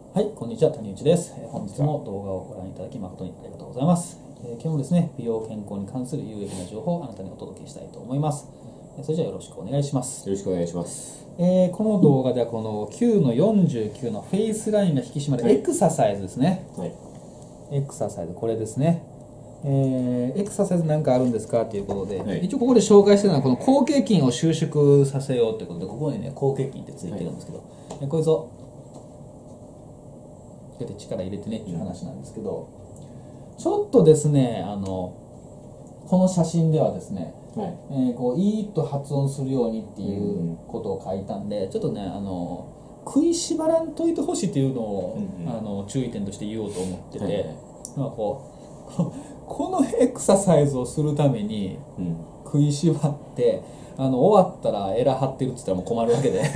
はい、こんにちは、谷内です。本日も動画をご覧いただき誠にありがとうございます。今日もですね、美容健康に関する有益な情報をあなたにお届けしたいと思います。それじゃあよろしくお願いします。 よろしくお願いします。 この動画ではこの9の49のフェイスラインが引き締まるエクササイズですね。 はい。 エクササイズ、これですね。エクササイズ何かあるんですかということで、 はい、 一応ここで紹介してるのはこの広頚筋を収縮させようということで、ここにね、広頚筋ってついてるんですけど、こいつを力入れてねっていう話なんですけど、ちょっとですね、この写真ではですね、こういいと発音するようにっていうことを書いたんで、ちょっとね、食いしばらんといてほしいっていうのを、注意点として言おうと思ってて、このエクササイズをするために食いしばって終わったらエラ張ってるって言ったらもう困るわけで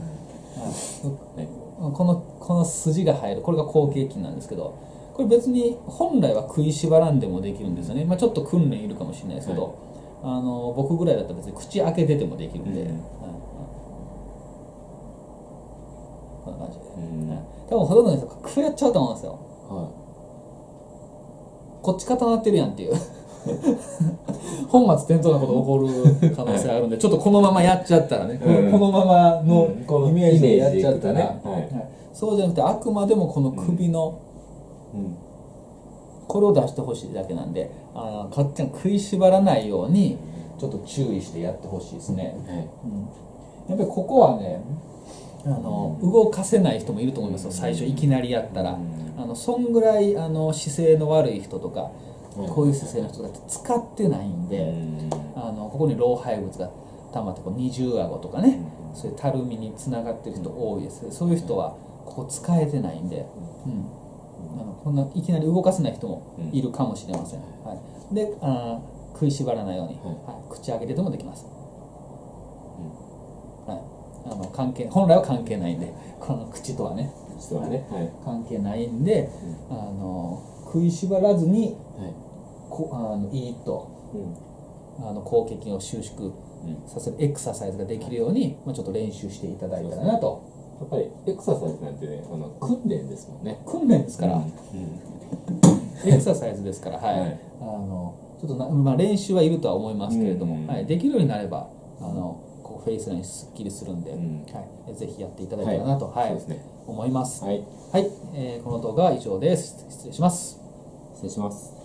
この筋が入る、これが広頚筋なんですけど、これ別に本来は食いしばらんでもできるんですよね。ちょっと訓練いるかもしれないですけど、僕ぐらいだったら別に口開けててもできるんで、こんな感じで、多分ほとんどの人こうやっちゃうと思うんですよ。こっち固まってるやんっていう本末転倒なこと起こる可能性あるんで、ちょっとこのままやっちゃったらね、このままのイメージでやっちゃったら、そうじゃなくてあくまでもこの首のこれを出してほしいだけなんで、かっちゃん食いしばらないようにちょっと注意してやってほしいですね。やっぱりここはね、動かせない人もいると思いますよ、最初いきなりやったら。そんぐらい姿勢の悪い人とか、こういう姿勢の人だって使ってないんで、ここに老廃物が溜まってこう二重顎とかね、そういうたるみにつながってる人多いです。そういう人はここ使えてないんで、こんないきなり動かせない人もいるかもしれません。で、食いしばらないように、口開けててもできます。本来は関係ないんで、この口とはね、関係ないんで、食いしばらずに、いいと、広頚筋を収縮させるエクササイズができるように、ちょっと練習していただいたらなと。 やっぱりエクササイズなんてね、訓練ですもんね。 訓練ですから、エクササイズですから、ちょっと練習はいるとは思いますけれども、できるようになればこうフェイスラインすっきりするんで、ぜひやっていただけたらなと思います。この動画は以上です。失礼します。 失礼します。